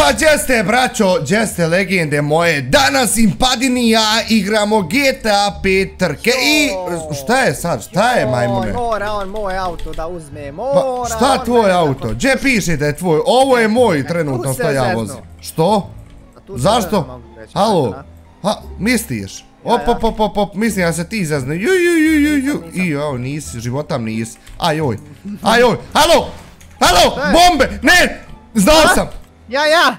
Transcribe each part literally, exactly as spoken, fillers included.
Pa gdje ste, braćo, gdje ste legende moje? Danas Impadin i ja igramo G T A pet trke i... Šta je sad, šta je majmune? Mora on moj auto da uzme, mora... Šta tvoj auto? Gdje piše da je tvoj? Ovo je moj trenutno što ja vozim. Što? Zašto? Halo? Misliš? Op, op, op, op, op, mislim da se ti izazne. Ju, ju, ju, ju, ju. I joj, nisi, životam nisi. Ajoj, ajoj, halo, halo, bombe, ne, znao sam. Ja, ja.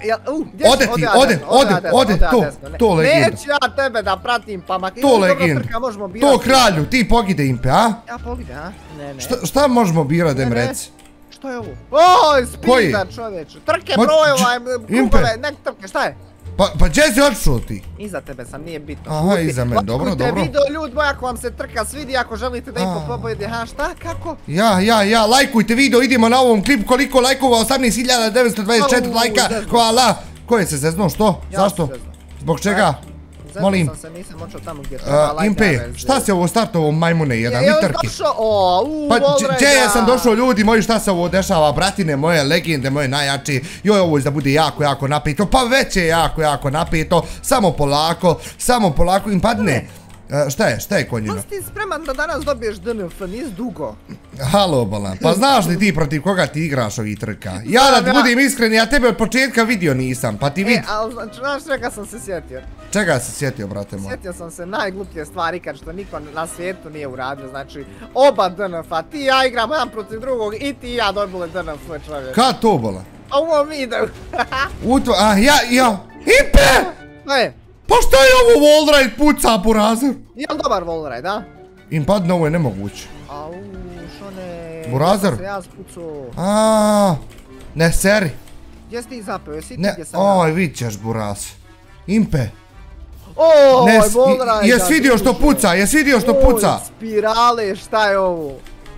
Ode ti, ode, ode, ode, to, to legenda. Neću ja tebe da pratim, pa mak... To legenda, to kralju, ti pogide Impe, a? Ja pogide, a? Ne, ne. Šta možemo birat, da im reci? Što je ovo? Oj, speeder čovječe, trke brojeva, krugove, nek trke, šta je? Pa gdje si odšao ti? Iza tebe sam, nije bitno. Aha, iza mene, dobro, dobro. Lajkujte video, ljud moj, ako vam se trka svidi, ako želite da Impo pobjedi, ha, šta, kako? Ja, ja, ja, lajkujte video, idemo na ovom klipu, koliko lajkova, osamnaest hiljada devetsto dvadeset četiri lajka, hvala. Ko je se zeznao, što? Zašto? Zbog čega? Molim. Zeznao sam se, nisam očeo tamo gdje treba lajka. Impe, šta se ovo startovo majmune jedan, mi trki? Pa Volrajda. gdje sam došao ljudi moji, šta se ovo dešava, bratine moje, legende moje najjače, joj ovo da bude jako, jako napeto, pa već je jako, jako napeto, samo polako, samo polako, Impadine. Šta je, šta je konjino? Da si ti spreman da danas dobiješ D N F, nis dugo. Halo, Balan, pa znaš li ti protiv koga ti igraš ovih trka? Ja da ti budem iskren, ja tebe od početka vidio nisam, pa ti vidi. E, ali znaš čega sam se sjetio? Čega si sjetio, brate moj? Sjetio sam se najgluplje stvari kad što niko na svijetu nije uradio, znači oba D N F-a, ti i ja igramo jedan protiv drugog i ti i ja dobili D N F čovjek. Kad to, Balan? A u ovom videu. Utvo, a ja, ja, Impe! Šta je? Pa šta je ovo Volrajda puca po razer? Jel dobar Volrajda, da? Impadine, ovo je nemoguće. Au, što ne... Burazer? Se ja spucao. Aaaa, ne seri. Gdje si ti zapeo, jesi ti Ne, gdje sam ja? oj, vidit ćeš Buraz. Impe. Oj, Volrajda. Jes vidio što puca, jes vidio što puca? Oj, spirale, šta je ovo?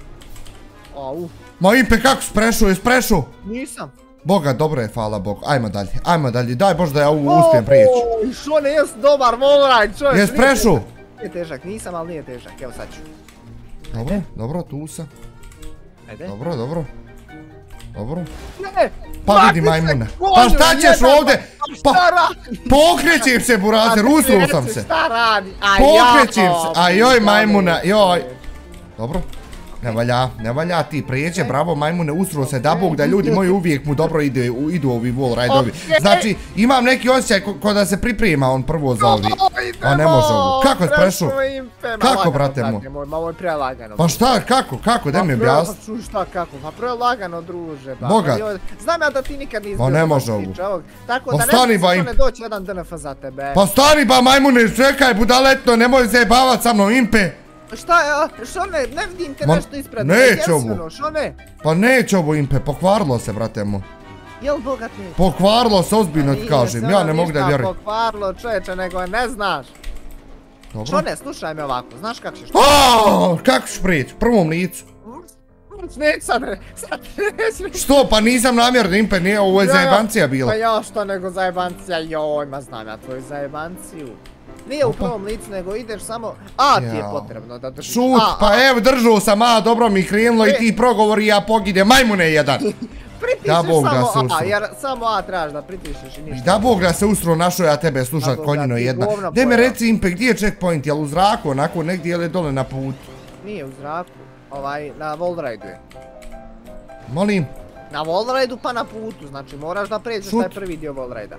Au. Ma Impe, kako si prešao, jes prešao? Nisam. Boga, dobro je, hvala Bogu. Ajmo dalje, ajmo dalje, daj Bože da ja ovu uspijem prijeći. Oj, što ne, jes dobar Volrajda, čovjek. Jes prešao? Nije težak, nisam, ali nije težak, evo sad ću. Dobro, dobro, tu sam. Ajde. Dobro, dobro. Dobro. Ne! Pa vidi majmune. Pa šta ćeš ovdje? Pa pokrećim se Burazer, usruo sam se. Šta radi? Pokrećim se, a joj majmuna, joj. Dobro. Ne valja, ne valja ti prijeđe, bravo majmune, usruo se da Bog da ljudi moji uvijek mu dobro idu ovi Volrajdovi. Znači, imam neki osjećaj ko da se priprema on prvo za ovi. A ne može ovo. Kako je prešao? Kako, brate moj? Ma ovo je prelagano. Pa šta, kako, kako, daj mi objasni. Pa šta, kako, pa prelagano druže. Boga. Znam ja da ti nikad nisi bio. Pa ne može ovo. Tako da ne znam ne doći jedan D N F za tebe. Pa stani ba majmune, čekaj budaletno, nemoj se jebavat sa mnom, Impe. Šta je, što ne, ne vidim te nešto ispred. Neće ovo. Pa neće ovo Impe, pokvarilo se brate moj. Jel bogat neće? Pokvarilo se, ozbiljno ti kažem, ja ne mogu da vjerujem. Nije se pokvarilo čovječe, nego ne znaš. Što ne, slušaj me ovako, znaš kako ćeš? Aaaa, kako ćeš prijeći, prvom licu. Neće sad, sad neće. Što, pa nisam namjerno Impe, nije, ovo je zajebancija bila. Pa ja što nego zajebancija, joj, ma znam ja tvoju zajebanciju. Nije u prvom licu, nego ideš samo... A ti je potrebno da držiš. Šut, pa evo držao sam A, dobro mi krenulo i ti progovori ja pogide, majmune jedan. Pritišeš samo A, jer samo A trebaš da pritišeš i ništa. Da Bog da se usro našao ja tebe slušat konjino jedna. Daj me reci Impe, gdje je checkpoint, jel u zraku onako negdje ili je dole na putu? Nije u zraku, ovaj, na Volrajdu je. Molim? Na Volrajdu pa na putu, znači moraš da pređeš taj prvi dio Volrajda.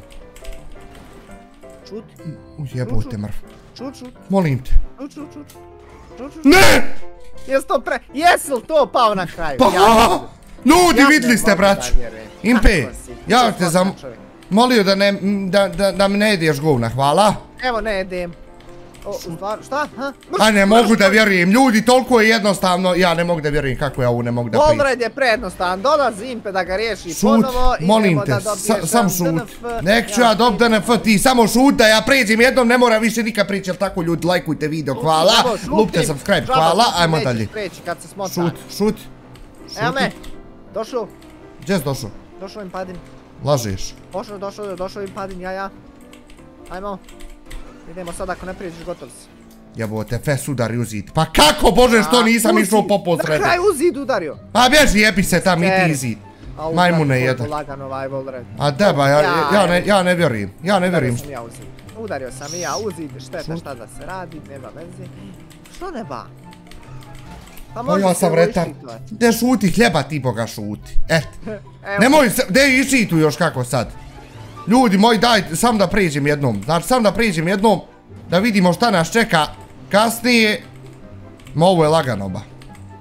Čut. Ujebote mrv. Čut, čut. Molim te. Čut, čut, čut. Čut, čut. Ne! Jes to pre... Jesi li to pao na kraju? Pa! Ljudi, vidli ste, braću. Impe, ja te zam... Molio da mi ne jedeš govna, hvala. Evo ne jedem. Šta? A ne mogu da vjerujem, ljudi, toliko je jednostavno, ja ne mogu da vjerujem kako ja ovu ne mogu da prijem. Volrajda je prejednostavan, dolazi Impe da ga riješi ponovo, idemo da dobiješ sam D N F. Nek ću ja dob D N F, ti samo šut da ja pređem jednom, ne mora više nikad prići, jel tako ljudi, lajkujte video, hvala, lupte subscribe, hvala, ajmo dalje. Šut, šut. Evo me, došao. Gdje si došao? Došao Impadin. Lažeš. Došao, došao, došao Impadin, ja, ja. Ajmo. Idemo sad, ako ne prijeđeš, gotov si. Jebote, fes udari u zid. Pa kako, Bože, što nisam išao po posredu? Na kraju u zid udario. A bježi, jebi se tam i ti zid. Majmune jedan. A deba, ja ne vjerujem, ja ne vjerujem. Udario sam i ja, uzite šteta šta da se radi, nema veze. Što neba? Pa ja sam retar. De šuti, hljeba ti boga šuti. Et. Nemoj se, de iši tu još kako sad. Ljudi moji, daj, sam da priđem jednom. Znači, sam da priđem jednom. Da vidimo šta nas čeka kasnije. Ma ovo je lagano ba.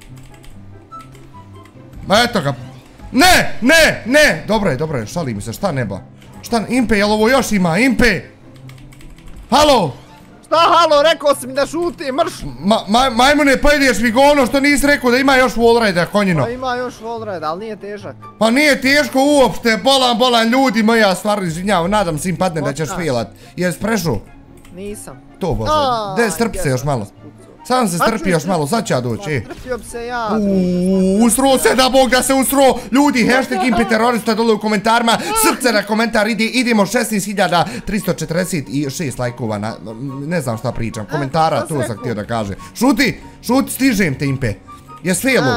Ma eto ga. Ne, ne, ne. Dobro je, dobro je, šali mi se, šta neba? Šta, Impe, jel ovo još ima, Impe? Halo? Šta halo, rekao si mi da šuti, mrš! Majmune, pa ideš mi go ono što nisi rekao da ima još wallride-a, konjino. Pa ima još wallride, ali nije težak. Pa nije teško uopšte, bolan, bolan, ljudi moji, ja stvarno izvinjavam, nadam se im padne da ćeš filat. Jes prešao? Nisam. To bože, de strpi se još malo. Sam se strpi još malo, sad će ja doći. Strpio bi se ja. Uuuu, usro se da bog da se usro. Ljudi, hashtag Impe terorista dole u komentarima. Srce na komentar, idemo šesnaest hiljada tristo četrdeset šest lajkova na, ne znam šta pričam, komentara, to sam htio da kaže. Šuti, šuti, stižem te Impe. Jes felu?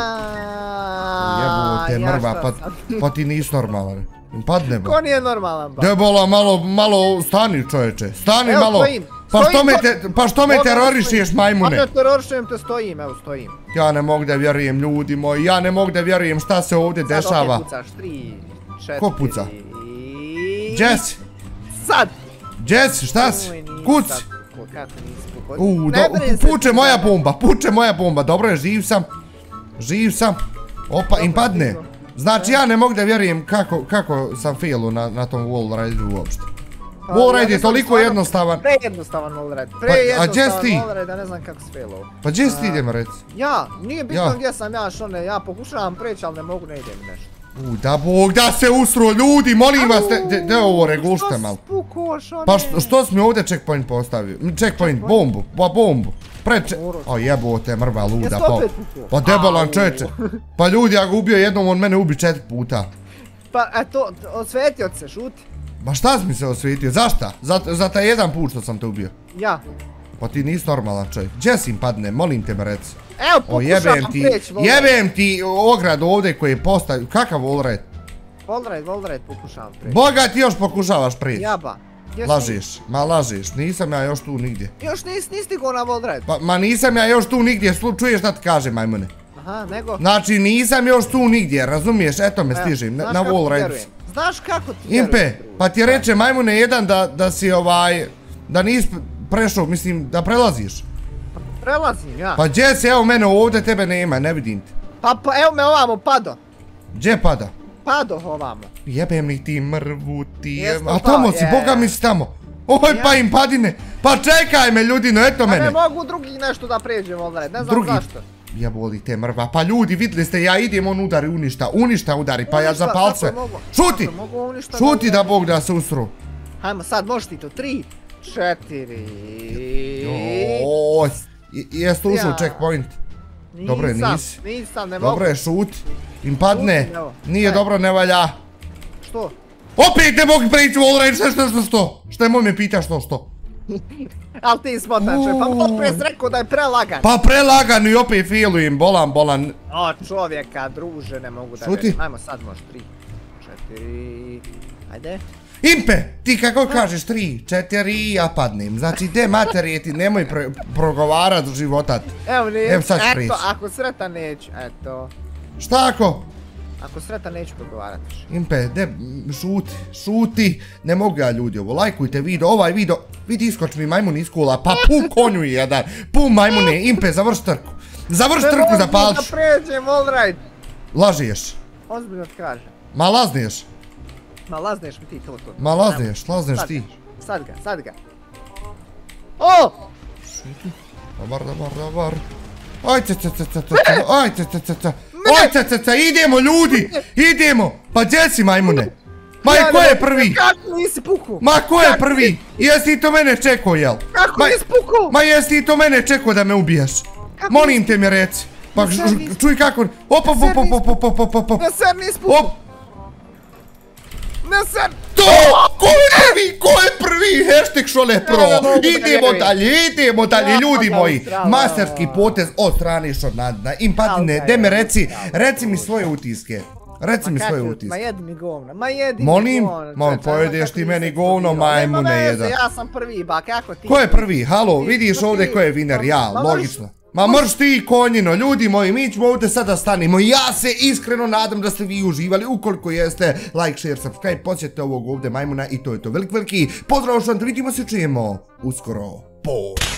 Jebo te mrva, pa ti nisi normalan. Padne ba. Ko nije normalan ba? Debola, malo, malo, stani čoveče, stani malo. Evo stojim. Pa što me terorišeš, majmune? Pa ne terorišujem te, stojim, evo stojim. Ja ne mogu da vjerujem, ljudi moji, ja ne mogu da vjerujem šta se ovdje dešava. Sad opet pucaš, tri, četiri... Ko puca? Jess? Sad! Jess, šta si? Kuc! Uuu, puče moja bomba, puče moja bomba, dobro je, živ sam. Živ sam. Opa, im padne. Znači ja ne mogu da vjerujem kako sam failu na tom wallride-u uopšte. Wallride je toliko jednostavan. Pre jednostavan wallride. Pre jednostavan wallride, da ne znam kako se failo. Pa gdje si ti idem reci? Ja, nije bitno gdje sam ja šone, ja pokušavam preći, ali ne mogu, ne idem nešto. U, da bog, da se usro, ljudi, molim vas, de ovo regulšte malo. Što spuko, šone? Pa što si mi ovdje checkpoint postavio? Checkpoint, bombu, pa bombu. Preče... O jebote, mrva luda, pa debelan čeče. Pa ljudi, ja ga ubio jednom, on mene ubi četiri puta. Pa eto, osvetio ti se, šuti. Ma šta si mi se osvetio, zašta? Za taj jedan put što sam te ubio. Ja. Pa ti nisi normalan čovjek. Gdje si im padne, molim te me reci. Evo, pokušavam preći wallride. Jebem ti ograd ovdje koji je postavio, kakav wallride? Wallride, wallride pokušavam preći. Boga ti još pokušavaš preći. Jaba. Lažiš, ma lažiš, nisam ja još tu nigdje. Još nisi stigo na wallride? Ma nisam ja još tu nigdje, čuješ šta ti kaže, majmune? Aha, nego? Znači nisam još tu nigdje, razumiješ, eto me stižem, na wallride. Znaš kako ti vjerujem? Impe, pa ti reče majmune jedan da si ovaj, da nisi prešao, mislim da prelaziš. Prelazim, ja. Pa gdje si, evo mene ovdje, tebe nema, ne vidim te. Pa evo me ovamo, pado. Gdje pada? Pado ovamo. Jebem li ti mrvu ti, a tamo si, boga mi si tamo. Oj pa im padine, pa čekaj me ljudino, eto mene. A ne mogu drugi nešto da pređem ovdje, ne znam zašto. Jeboli te mrva, pa ljudi vidjeli ste, ja idem on udari uništa, uništa udari, pa ja zapal sve. Šuti, šuti da bog da se usru. Hajmo sad, možeš ti to, tri, četiri. Ooooj, jesi ušao u checkpoint? Dobro je, nisi. Nisam, ne mogu. Dobro je, šuti, im padne, nije dobro, ne valja. Što? Opet ne mogu preći u wallride, što što što što? Što je moj me pita što što? Ali ti smotače, pa malo prije si rekao da je prelagan. Pa prelagan i opet failujem, bolan, bolan. O čovjeka, druže, ne mogu da vjerujem. Ajmo sad možeš, tri, četiri, ajde. Impe, ti kako kažeš tri, četiri, ja padnem. Znači te materije ti nemoj progovarat u životat. Evo nije, eto, ako sretan neću, eto. Šta ako? Ako sretan neću progovarat. Impe, de, šuti, šuti. Ne mogu ja ljudi ovo, lajkujte video, ovaj video. Vidi iskoč mi majmun iz kula, pa pum konju jedan. Pum majmune, Impe, završ trku. Završ trku za palču. Ne mogu da pređem, wallride. Lažiješ. Ozbiljno ti kažem. Ma lazniješ. Ma lazneš mi ti to to. Ma lazneš, lazneš ti. Sad ga, sad ga. O! Dobar, dobar, dobar. Ajde, ajde, ajde, ajde, ajde, idemo ljudi, idemo. Pa gdje si majmune? Ma i ko je prvi? Kako nisi pukao? Ma ko je prvi? Jesi ti to mene čekao, jel? Kako nisi pukao? Ma jesi ti to mene čekao da me ubiješ? Molim te mi reci. Pa čuj kako... Op, op, op, op, op, op, op, op, op. Ne ser nisi pukao. Ne ser. To! Ko je prvi? Ko je prvi? Hashtag Šole Pro. Idemo dalje, idemo dalje, ljudi moji. Masterski potez od strane Šonadna. Im patine, de me reci, reci mi svoje utiske. Reci mi svoje utiske. Ma jedi mi govno, ma jedi mi Molim? govno. Ma pojedeš ti meni govno, majmune jedan. Ja sam prvi, ba kako ti? Ko je prvi? Halo, vidiš ovdje ko je winner, ja, logično. Ma mrš ti konjino, ljudi moji, mi ćemo ovdje sada stanimo. Ja se iskreno nadam da ste vi uživali, ukoliko jeste, like, share, subscribe, posjetite ovog ovdje majmuna i to je to. Veliki, veliki pozdrav što vam, vidimo se, čujemo uskoro. Po!